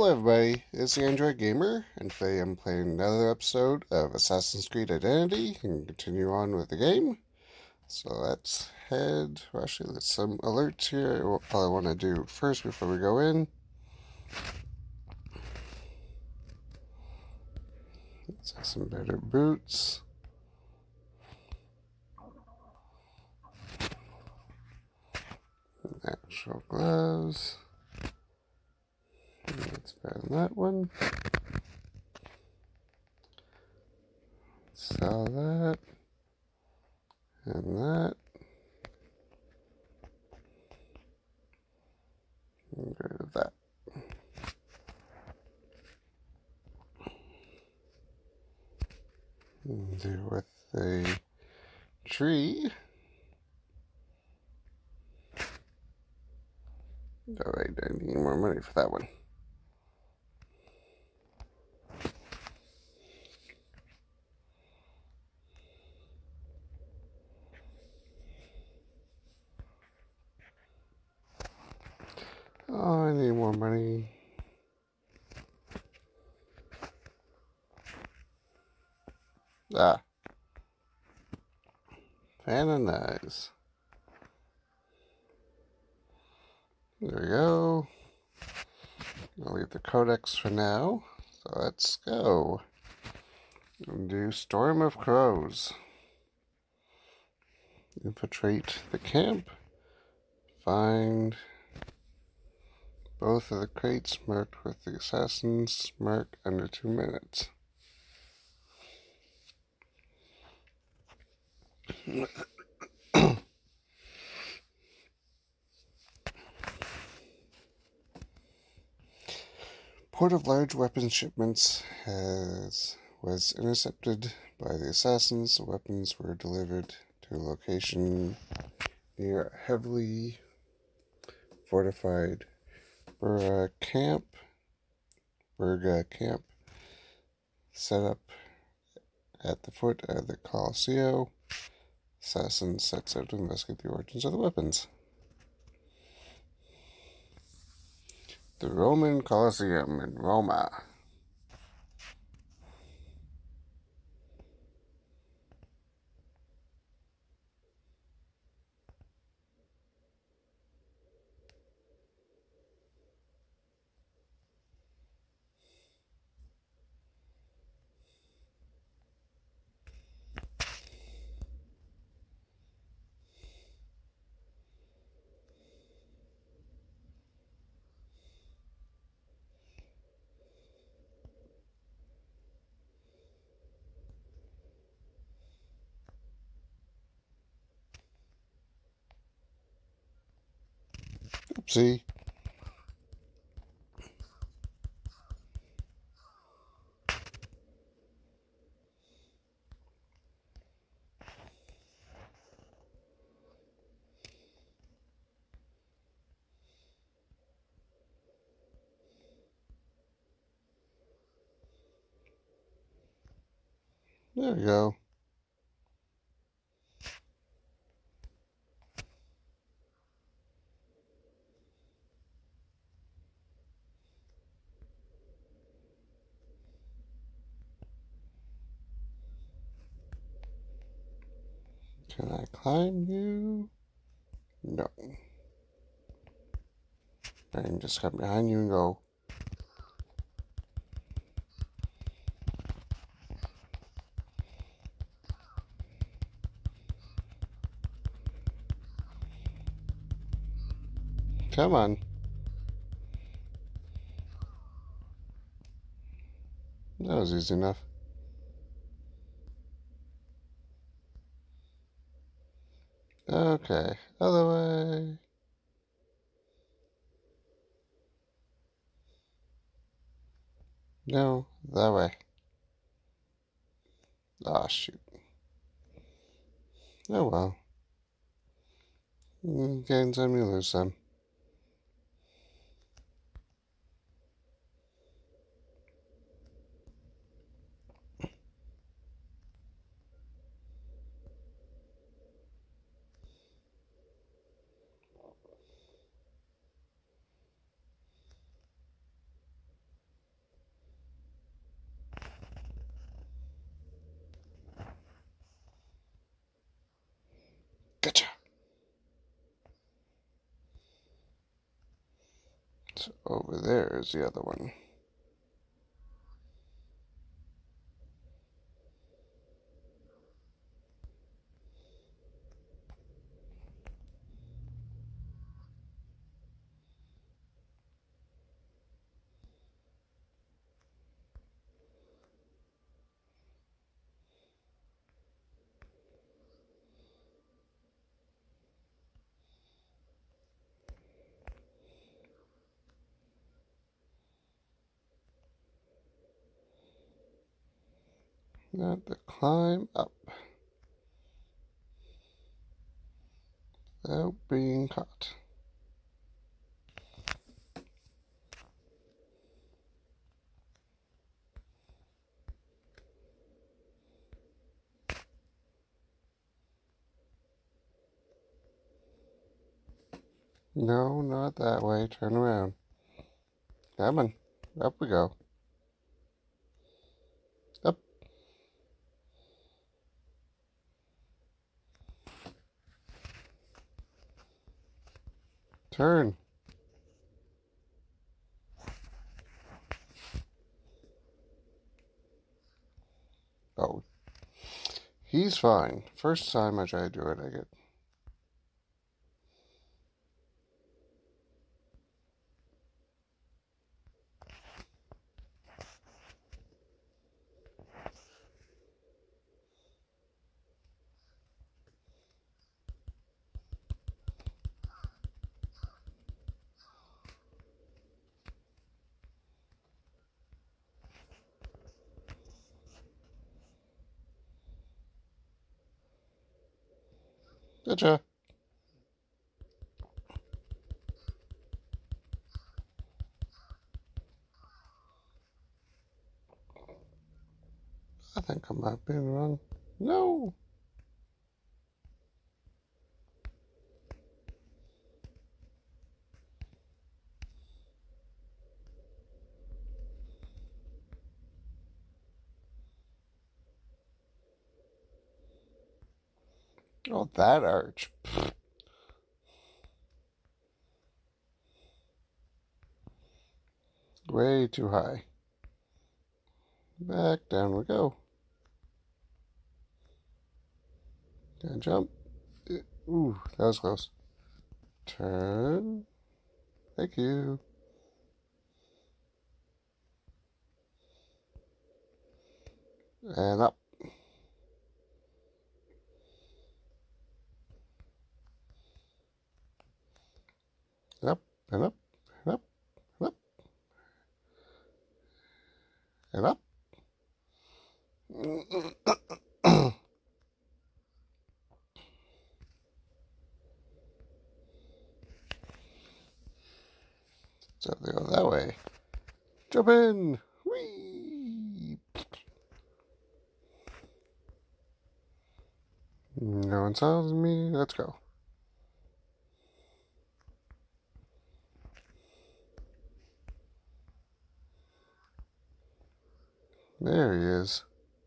Hello everybody, it's the Android Gamer, and today I'm playing another episode of Assassin's Creed Identity and continue on with the game. So let's head, well, actually there's some alerts here. What I want to do first before we go in. Let's have some better boots. Natural gloves. That's better than that one. Sell that. And that. And get rid of that. And do with a tree. Alright, I need more money for that one. Oh, I need more money. Ah. Fanonize. There we go. I'll leave the codex for now. So let's go. And do Storm of Crows. Infiltrate the camp. Find both of the crates marked with the assassin's mark under 2 minutes. Port of large weapons shipments was intercepted by the assassins. The weapons were delivered to a location near a heavily fortified Berga camp set up at the foot of the Colosseo. Assassin sets out to investigate the origins of the weapons. The Roman Colosseum in Roma. Oopsie. There we go. Can I climb you? No. I can just come behind you and go. Come on. That was easy enough. Okay, other way. No, that way. Ah, shoot. Oh well. Gain some, you lose some. Over there is the other one. Not to climb up without being caught. No, not that way. Turn around. Come on. Up we go. Up. Turn. Oh. He's fine. First time I try to do it, I get... Gotcha. I think I might be wrong. No. Oh, that arch. Way too high. Back down we go. Can I jump? Ooh, that was close. Turn. Thank you. And up. Up and up and up and up and up. So they go that way. Jump in. Whee! No one solves me. Let's go. There he is.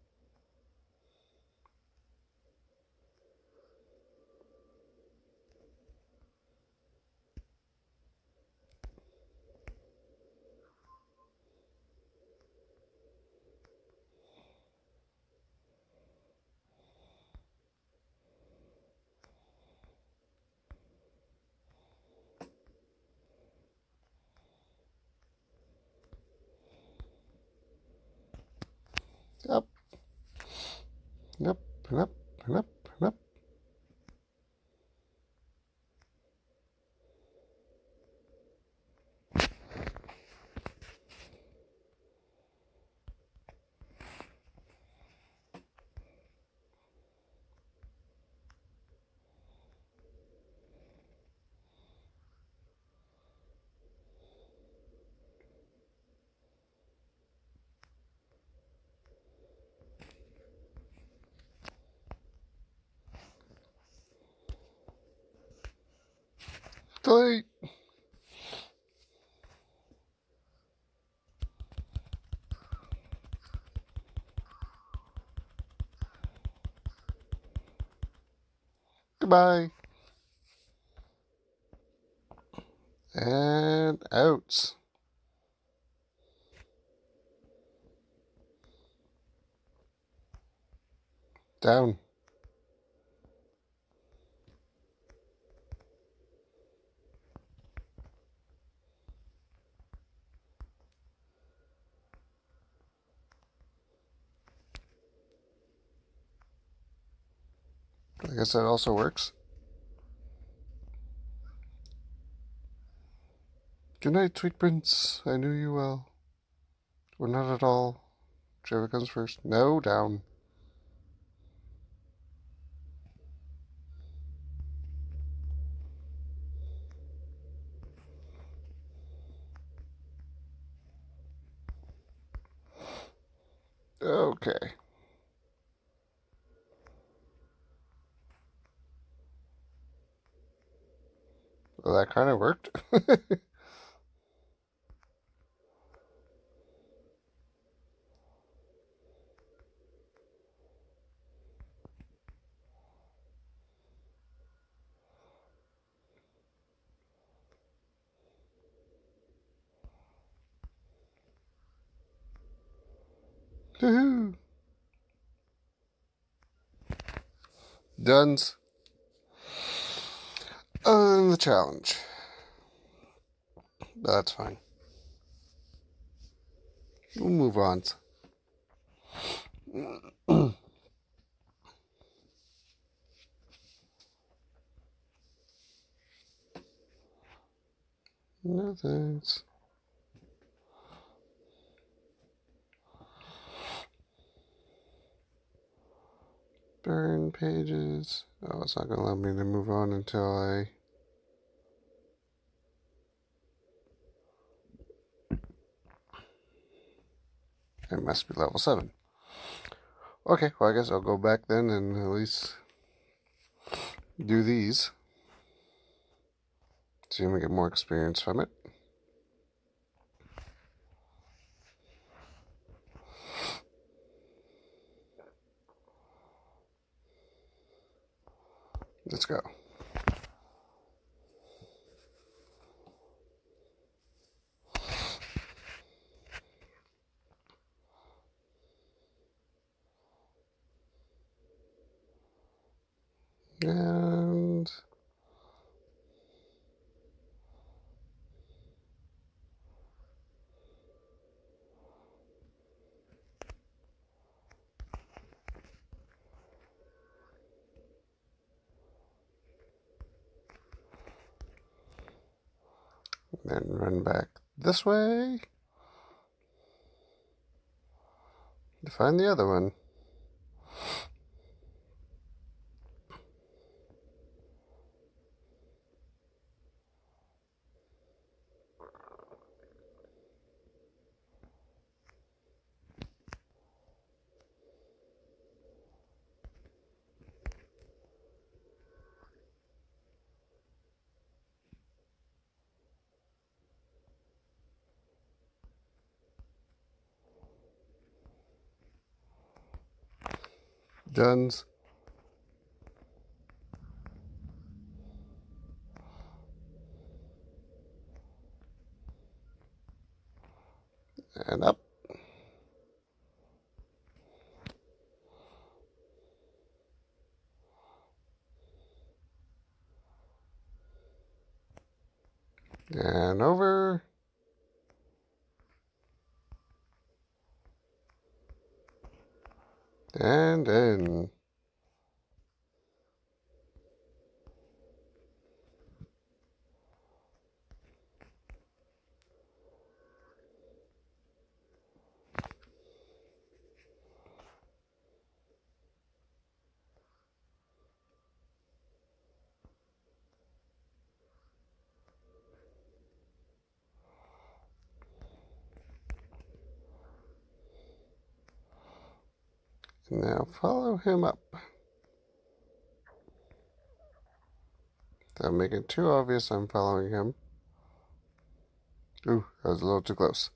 Up. Up and up and up and up. Delete. Goodbye. And out. Down. I guess that also works. Good night, sweet prince. I knew you well. Or not at all. Whichever comes first. No, down. Okay. Well, that kind of worked. Woohoo! Duns. Other than the challenge. But that's fine. We'll move on. No thanks. Burn pages. Oh, it's not going to allow me to move on until I must be level 7. Okay, well, I guess I'll go back then and at least do these. See if we get more experience from it. Let's go. And then run back this way to find the other one. Duns. And up. And over. And in. Now follow him up. Don't make it too obvious I'm following him. Ooh, that was a little too close.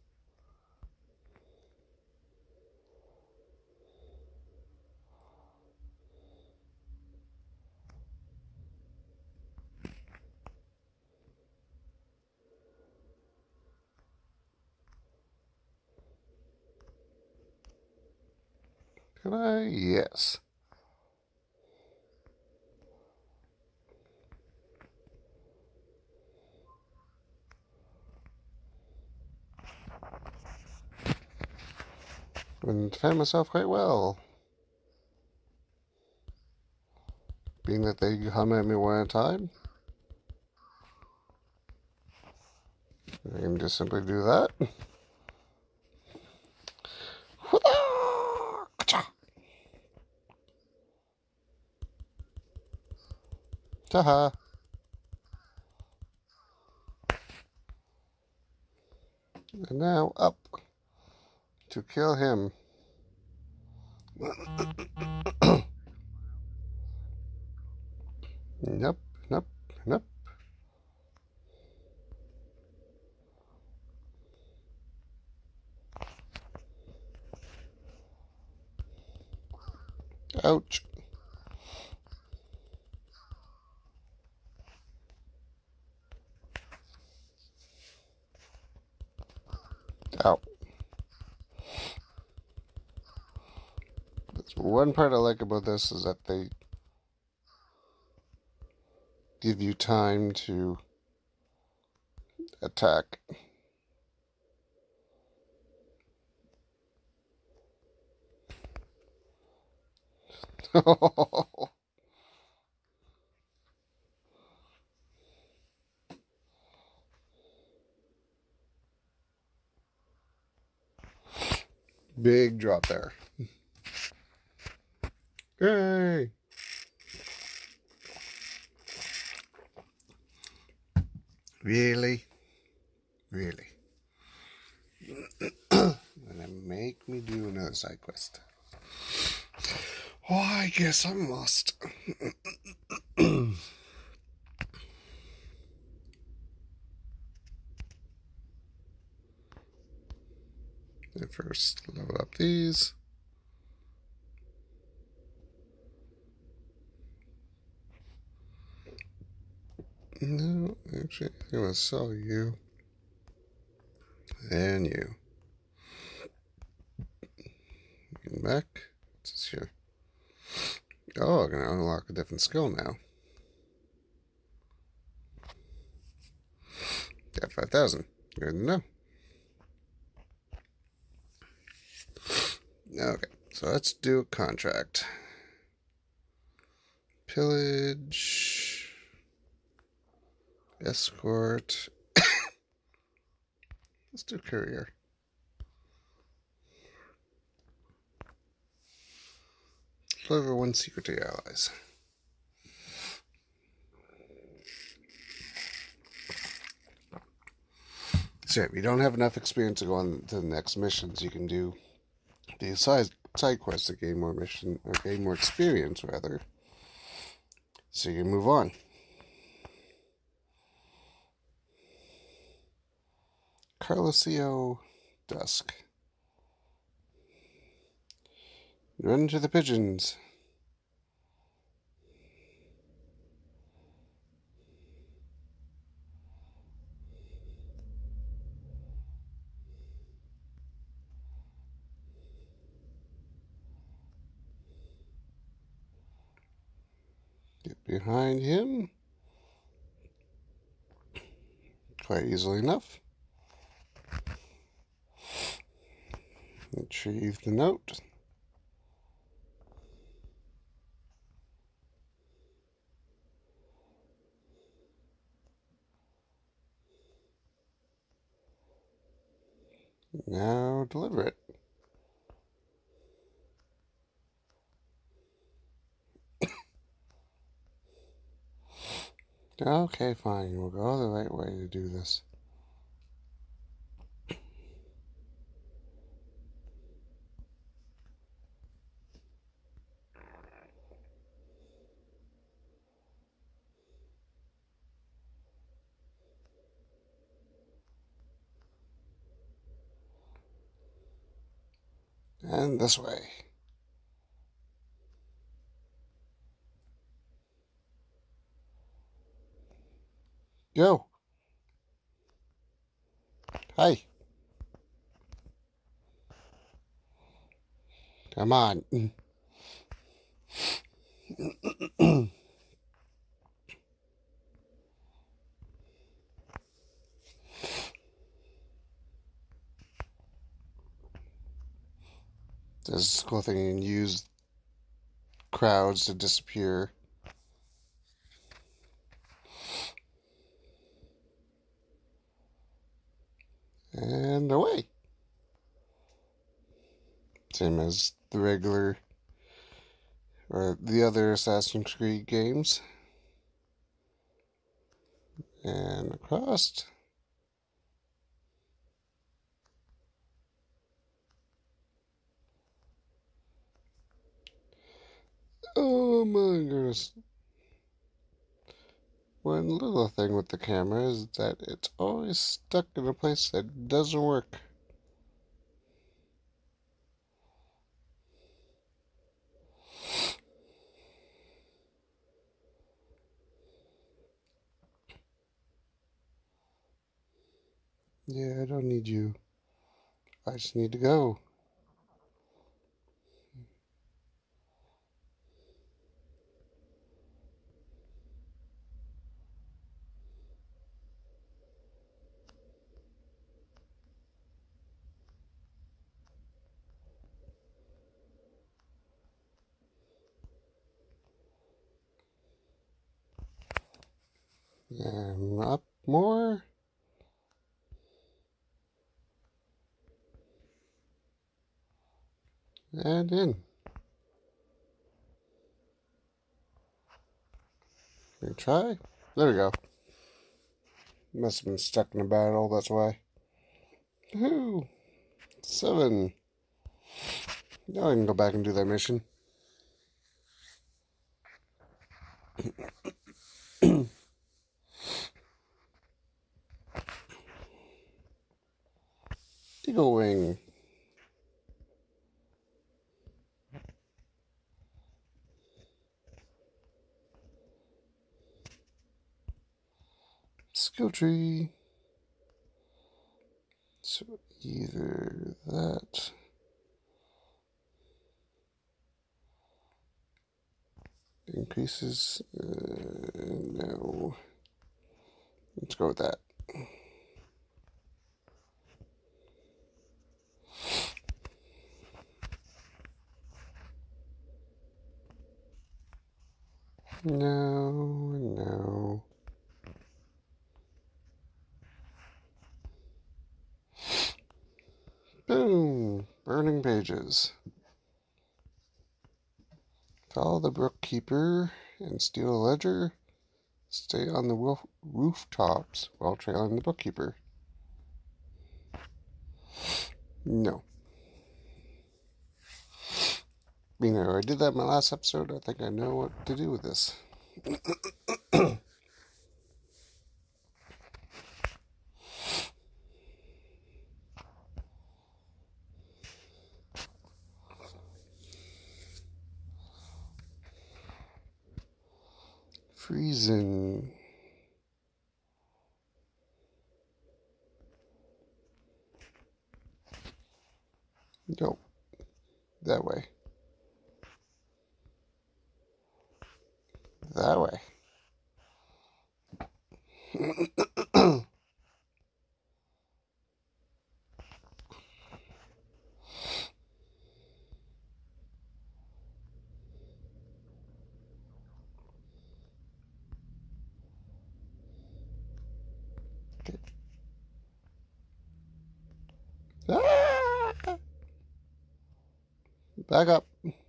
Can I? Yes. and defend myself quite well. Being that they come at me one at a time, I can just simply do that. Ta-ha! And now up to kill him. Nope, nope, nope. Ouch. Ow. That's one part I like about this is that they give you time to attack. Big drop there. Yay! Really? Really? Gonna make me do another side quest. Oh, I guess I'm lost. First, level up these. No, actually, I'm gonna sell you. And you. Get back. What's this here? Oh, I'm gonna unlock a different skill now. Got 5,000. Good to know. Okay, so let's do a contract. Pillage. Escort. Let's do courier. Deliver one secret to your allies. So if you don't have enough experience to go on to the next missions, you can do the side quests to gain more mission or gain more experience rather. So you can move on. Carlosio Dusk. Run to the pigeons. Get behind him. Quite easily enough. Retrieve the note. Now deliver it. Okay, fine. We'll go the right way to do this. And this way. Go. Hi. Come on. This cool thing you can use crowds to disappear. And away. Same as the regular or the other Assassin's Creed games. And across. Oh my goodness. One little thing with the camera is that it's always stuck in a place that doesn't work. Yeah, I don't need you. I just need to go. And up more. And in. Try. There we go. Must have been stuck in a battle, that's why. Woohoo! 7. Now I can go back and do that mission. Eagle Wing. Skill tree. So either that. Increases. No. Let's go with that. No. Boom! Burning pages. Follow the Brookkeeper and steal a ledger. Stay on the rooftops while trailing the Bookkeeper. No. You know, I did that in my last episode. I think I know what to do with this. Freezing. Nope. That way. That way. Okay. Ah! Back up.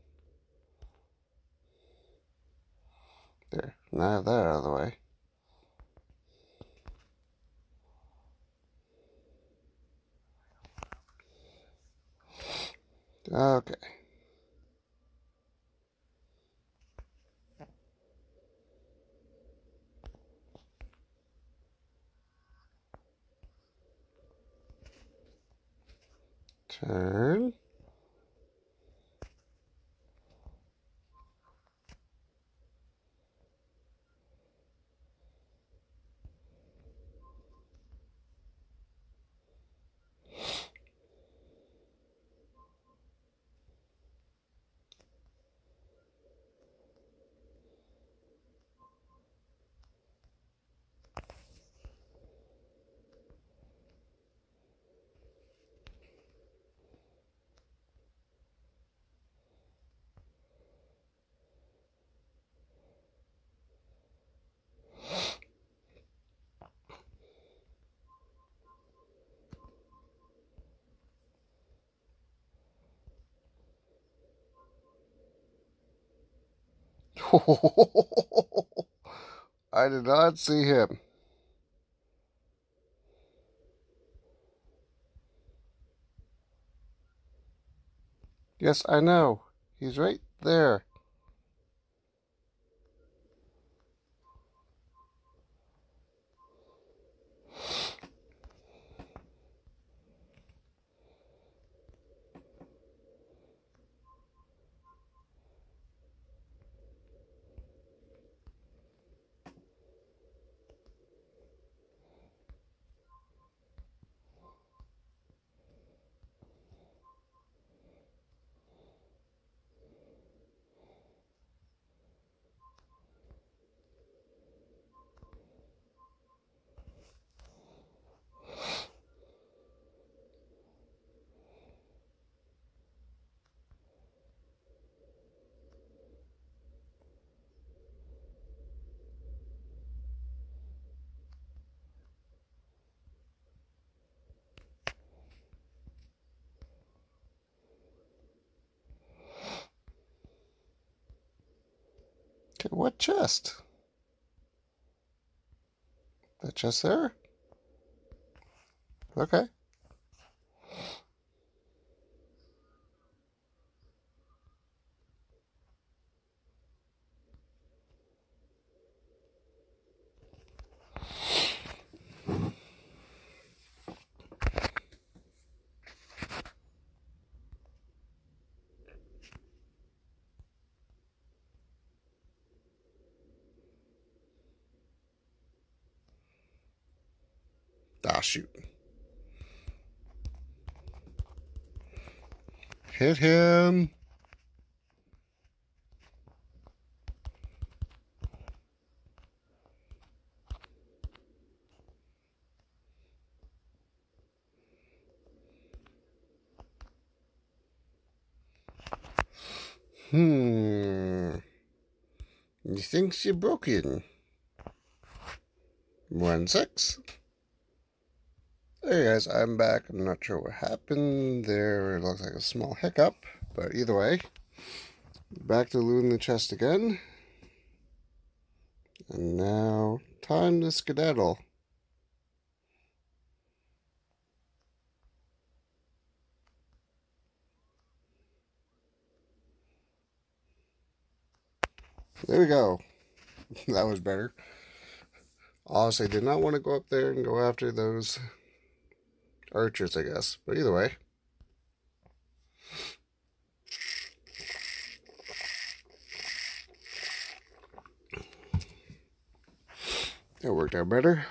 There. Now I have that out of the way. Okay. Turn. I did not see him. Yes, I know. He's right there. Okay, what chest? That chest there? Okay. Ah, shoot. Hit him. You think she broken? 1-6. Hey guys, I'm back. I'm not sure what happened there. It looks like a small hiccup, but either way, back to looting the chest again. And now, time to skedaddle. There we go. That was better. Honestly, did not want to go up there and go after those archers, I guess. But either way. It worked out better.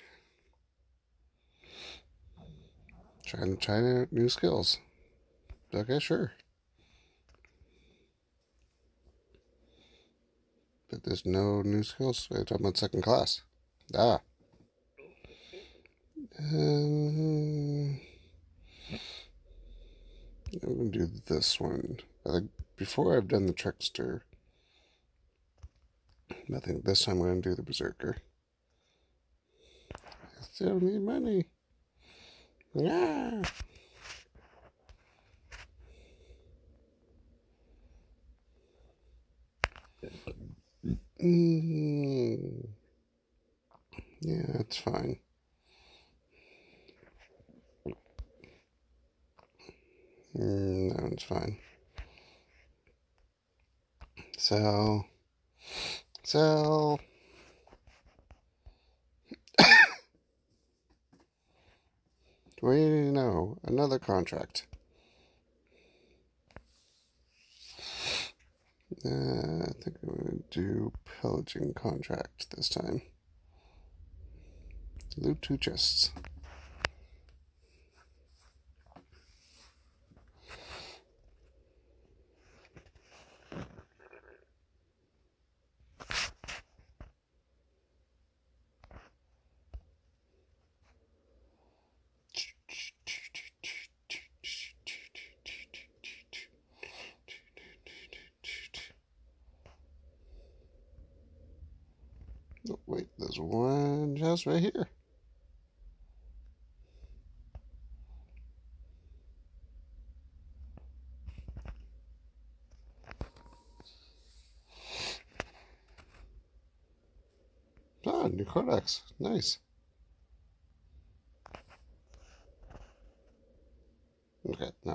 Trying out new skills. Okay, sure. But there's no new skills. I'm talking about second class. Ah. I'm going to do this one. I think before I've done the Trickster, I think this time I'm going to do the Berserker. I still need money. Yeah. Yeah, that's fine. That one's fine. Sell. Sell. Wait, no. Another contract. I think I'm going to do pillaging contract this time. Loot 2 chests. Oh, wait, there's one chest right here. Ah, new codex. Nice. Okay, no.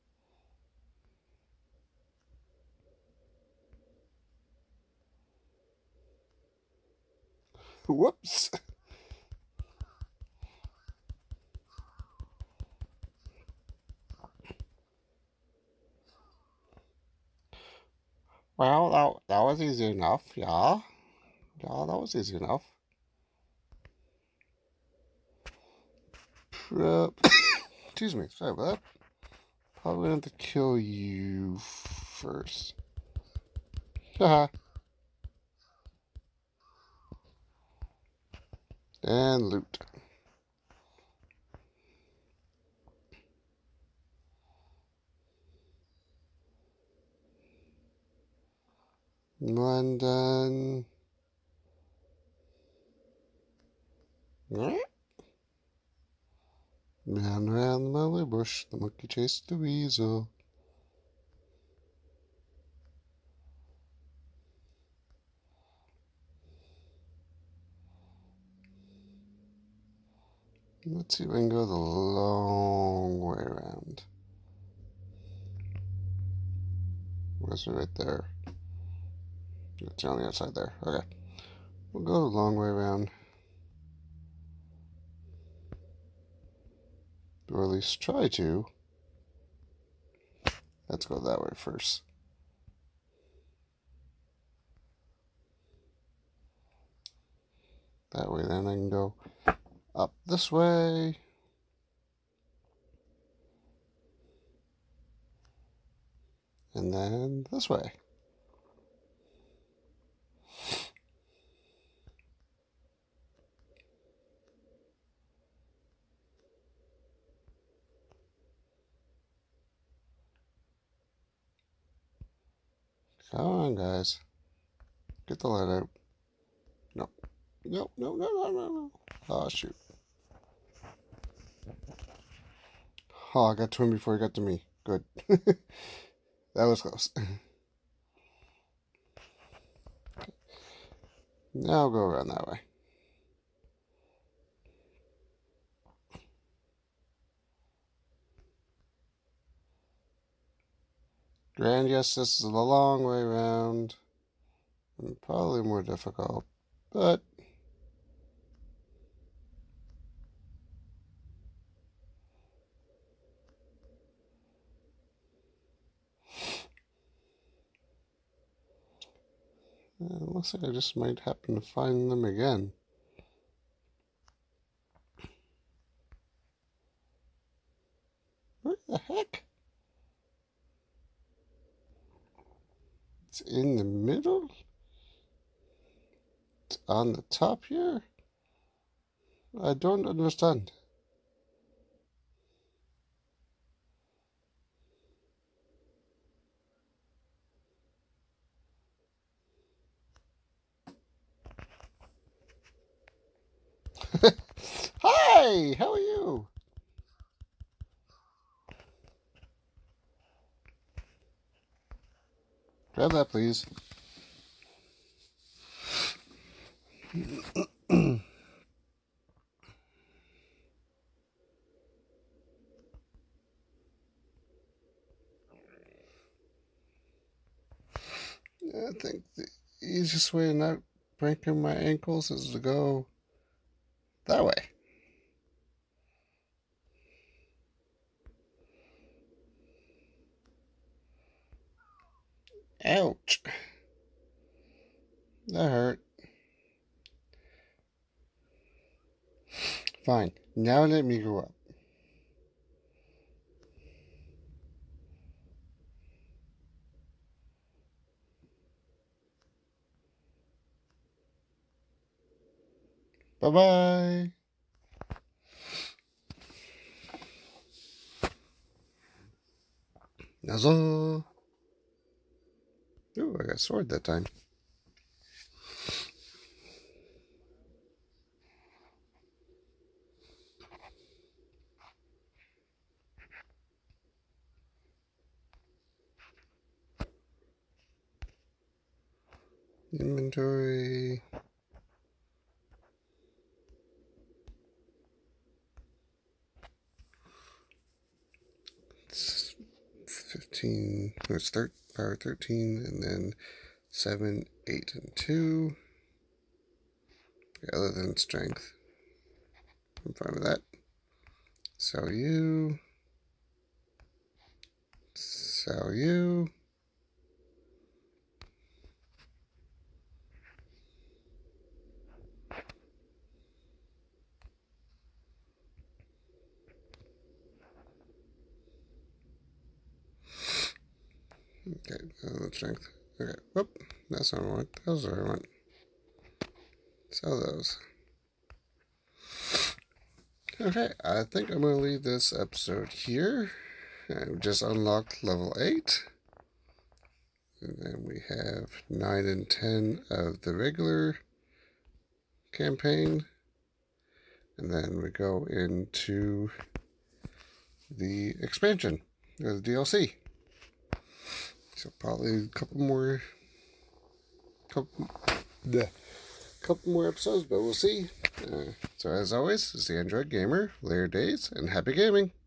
Whoops. Well, that was easy enough. Yeah. Yeah, that was easy enough. Excuse me. Sorry about that. Probably going to kill you first. Haha. And loot. London. Man around the mully bush, the monkey chased the weasel. Let's see if I can go the long way around. Where's it right there? It's on the outside there. Okay. We'll go the long way around. Or at least try to. Let's go that way first. That way then I can go up this way. And then this way. Come on, guys. Get the light out. No. No, no, no, no, no, no. Oh, shoot. Oh, I got to him before he got to me. Good. That was close. Now I'll go around that way. Grand, yes, this is a long way around. And probably more difficult. But it looks like I just might happen to find them again. Where the heck? It's in the middle? It's on the top here? I don't understand. Hi! How are you? Grab that, please. I think the easiest way to not breaking my ankles is to go that way. Ouch. That hurt. Fine. Now let me go up. Bye-bye. Nuzzle. Ooh, I got a sword that time. Inventory. 13, no, it's power 13, and then 7, 8, and 2. Other than strength. I'm fine with that. Sell you. Sell you. Okay, strength. Okay, whoop, that's not what I want. Those are what I want. Sell those. Okay, I think I'm going to leave this episode here. I've just unlocked level 8. And then we have 9 and 10 of the regular campaign. And then we go into the expansion, or the DLC. So probably a couple more episodes, but we'll see. So as always, it's the Android Gamer, Layer Days, and happy gaming!